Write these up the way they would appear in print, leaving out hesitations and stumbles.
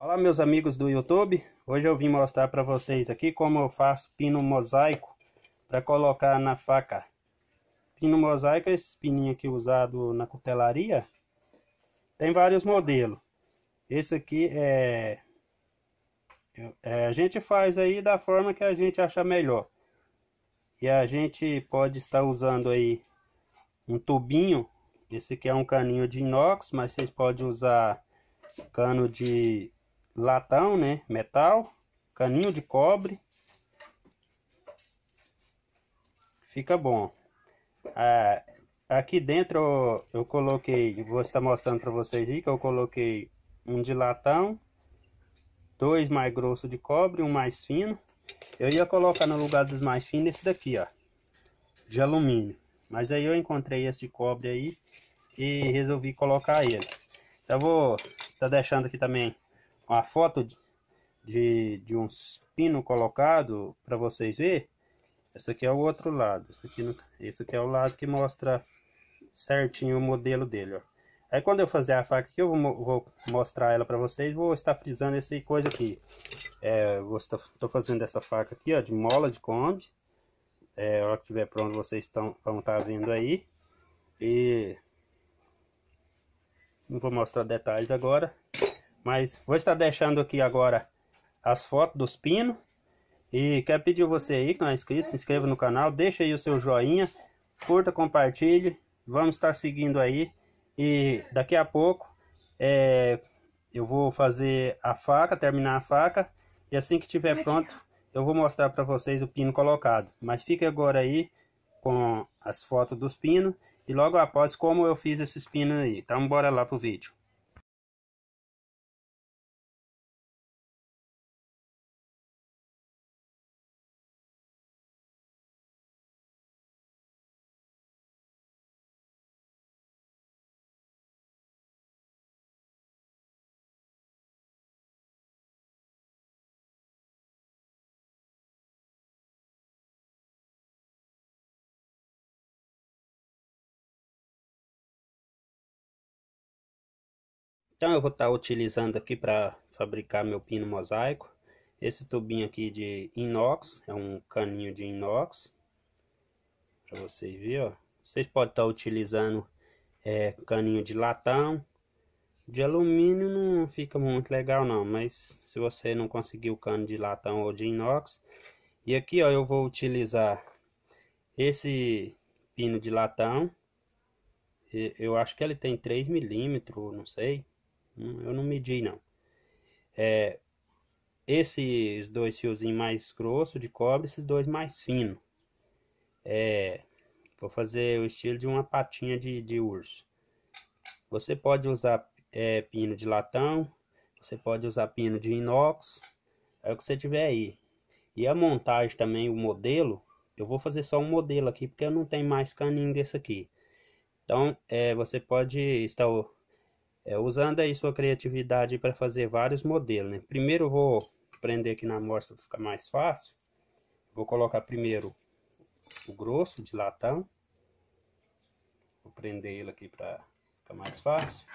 Olá meus amigos do YouTube, hoje eu vim mostrar para vocês aqui como eu faço pino mosaico para colocar na faca. Pino mosaico é esse pininho aqui usado na cutelaria, tem vários modelos. Esse aqui a gente faz aí da forma que a gente achar melhor. E a gente pode estar usando aí um tubinho, esse aqui é um caninho de inox, mas vocês podem usar cano de latão, né, metal, caninho de cobre, fica bom. Aqui dentro eu coloquei, vou estar mostrando para vocês aí que eu coloquei um de latão, dois mais grosso de cobre, um mais fino. Eu ia colocar no lugar dos mais finos esse daqui, ó, de alumínio, mas aí eu encontrei esse de cobre aí e resolvi colocar ele. Então vou estar deixando aqui também uma foto de uns pinos colocados para vocês verem. Esse aqui é o outro lado, esse aqui é o lado que mostra certinho o modelo dele, ó. Aí quando eu fazer a faca aqui, eu vou mostrar ela para vocês, vou estar frisando essa coisa aqui. Tô fazendo essa faca aqui, ó, de mola de Kombi. A hora que estiver pronto, vocês vão estar vendo aí. E não vou mostrar detalhes agora, mas vou estar deixando aqui agora as fotos dos pinos. E quero pedir você aí que não é inscrito, se inscreva no canal, deixa aí o seu joinha, curta, compartilhe, vamos estar seguindo aí. E daqui a pouco eu vou fazer a faca, terminar a faca, e assim que estiver pronto eu vou mostrar para vocês o pino colocado. Mas fique agora aí com as fotos dos pinos e logo após como eu fiz esses pinos aí. Então bora lá pro vídeo. Então eu vou estar utilizando aqui para fabricar meu pino mosaico. Esse tubinho aqui de inox, é um caninho de inox. Para vocês verem, ó. Vocês podem estar utilizando caninho de latão. De alumínio não fica muito legal não, mas se você não conseguir o cano de latão ou de inox. E aqui ó, eu vou utilizar esse pino de latão. Eu acho que ele tem 3 milímetros, não sei. Eu não medi não. Esses dois fiozinhos mais grossos de cobre, esses dois mais finos. Vou fazer o estilo de uma patinha de urso. Você pode usar pino de latão, você pode usar pino de inox, é o que você tiver aí. E a montagem também, o modelo, eu vou fazer só um modelo aqui, porque eu não tenho mais caninho desse aqui. Então, você pode estar usando aí sua criatividade para fazer vários modelos, né? Primeiro eu vou prender aqui na amostra para ficar mais fácil. Vou colocar primeiro o grosso de latão. Vou prender ele aqui para ficar mais fácil.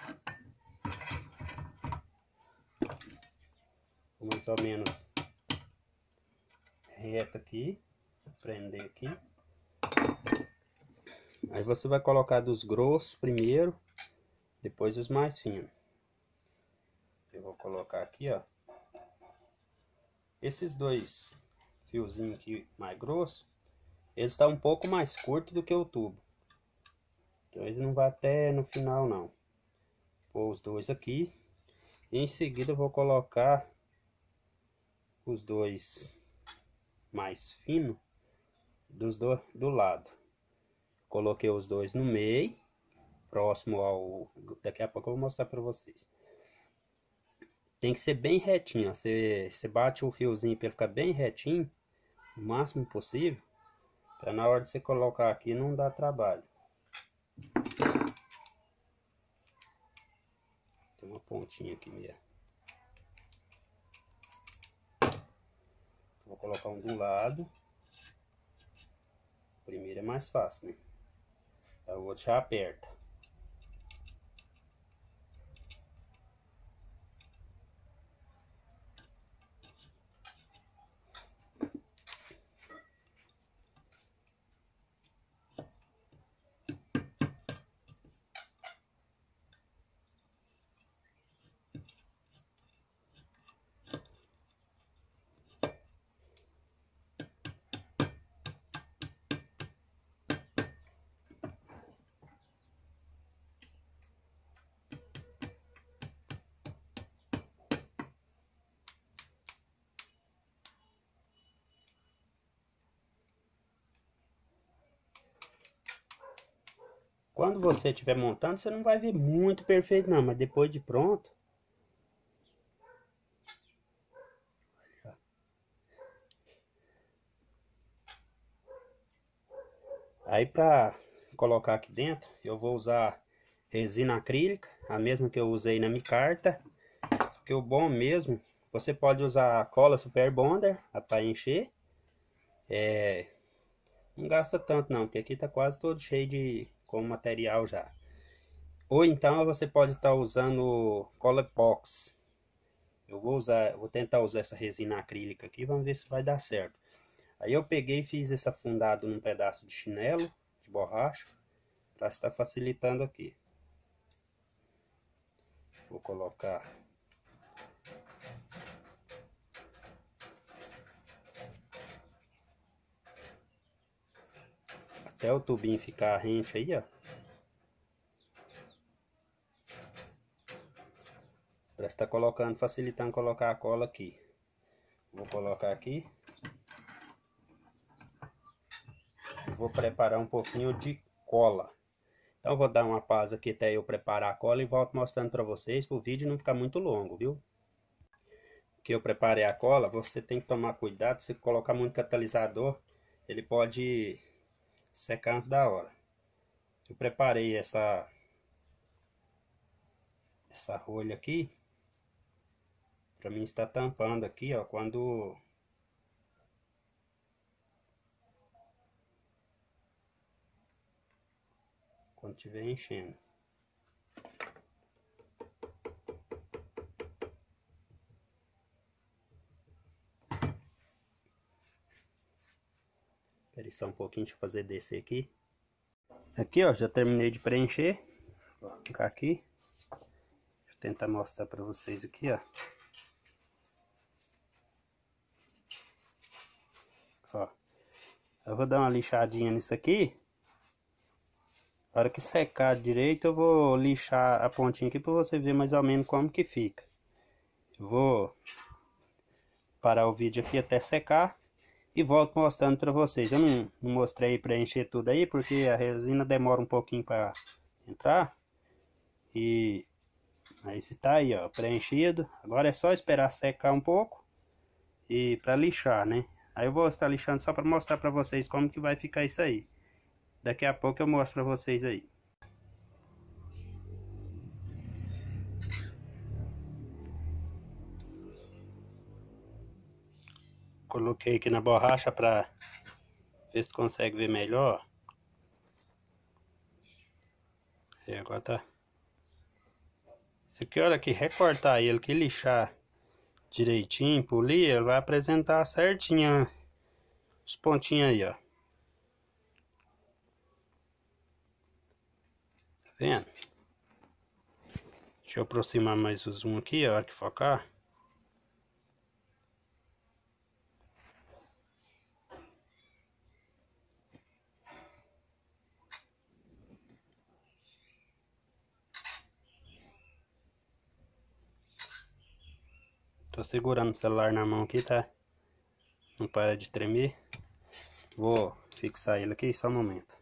Vou mais ou menos reto aqui. Prender aqui. Aí você vai colocar dos grossos primeiro, depois os mais finos. Eu vou colocar aqui, ó. Esses dois fiozinhos aqui mais grossos, eles estão um pouco mais curto do que o tubo. Então eles não vão até no final não. Vou pôr os dois aqui. E em seguida eu vou colocar os dois mais finos do lado. Coloquei os dois no meio, próximo ao... Daqui a pouco eu vou mostrar para vocês. Tem que ser bem retinho, ó. Você bate o fiozinho para ficar bem retinho, o máximo possível, para na hora de você colocar aqui não dar trabalho. Tem uma pontinha aqui mesmo. Vou colocar um do lado. O primeiro é mais fácil, né? O outro já aperta. Quando você estiver montando, você não vai ver muito perfeito não, mas depois de pronto... Aí para colocar aqui dentro, eu vou usar resina acrílica, a mesma que eu usei na micarta. Que o bom mesmo, você pode usar cola Super Bonder para encher. Não gasta tanto não, porque aqui tá quase todo cheio com material já. Ou então você pode estar usando cola epox. Eu vou tentar usar essa resina acrílica aqui, vamos ver se vai dar certo. Aí eu peguei e fiz esse afundado num pedaço de chinelo, de borracha, para estar facilitando aqui. Vou colocar até o tubinho ficar rente aí, ó. Para estar colocando, facilitando colocar a cola aqui. Vou colocar aqui. Vou preparar um pouquinho de cola. Então vou dar uma pausa aqui até eu preparar a cola e volto mostrando para vocês, para o vídeo não ficar muito longo, viu? Que eu preparei a cola, você tem que tomar cuidado, se colocar muito catalisador, ele pode secar antes da hora. Eu preparei essa rolha aqui, para mim estar tampando aqui, ó, quando estiver enchendo. Espera só um pouquinho, deixa eu fazer descer aqui. Aqui, ó, já terminei de preencher. Vou ficar aqui. Deixa eu tentar mostrar para vocês aqui, ó. Ó. Eu vou dar uma lixadinha nisso aqui. Na hora que secar direito, eu vou lixar a pontinha aqui para você ver mais ou menos como que fica. Eu vou parar o vídeo aqui até secar e volto mostrando para vocês. Eu não mostrei preencher tudo aí, porque a resina demora um pouquinho para entrar. E aí está aí, ó, preenchido. Agora é só esperar secar um pouco e para lixar, né? Aí eu vou estar lixando só para mostrar para vocês como que vai ficar isso aí. Daqui a pouco eu mostro para vocês aí. Coloquei aqui na borracha para ver se consegue ver melhor. E agora tá. Isso aqui, a hora que recortar ele, que lixar direitinho, polir, ele vai apresentar certinho os pontinhos aí, ó. Tá vendo? Deixa eu aproximar mais o zoom aqui, a hora que focar. Tô segurando o celular na mão aqui, tá? Não para de tremer. Vou fixar ele aqui, só um momento.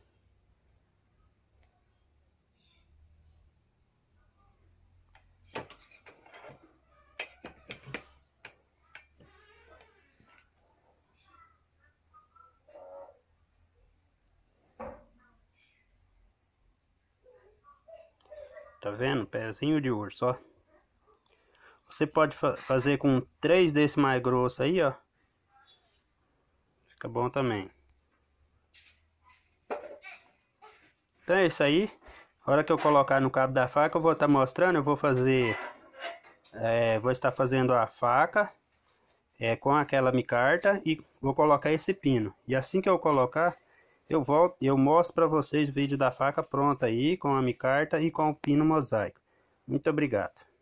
Tá vendo? Pezinho de urso, ó. Você pode fazer com 3 desse mais grosso aí, ó. Fica bom também. Então é isso aí. A hora que eu colocar no cabo da faca, eu vou estar mostrando. Eu vou fazer... vou estar fazendo a faca com aquela micarta e vou colocar esse pino. E assim que eu colocar, eu mostro para vocês o vídeo da faca pronta aí, com a micarta e com o pino mosaico. Muito obrigado.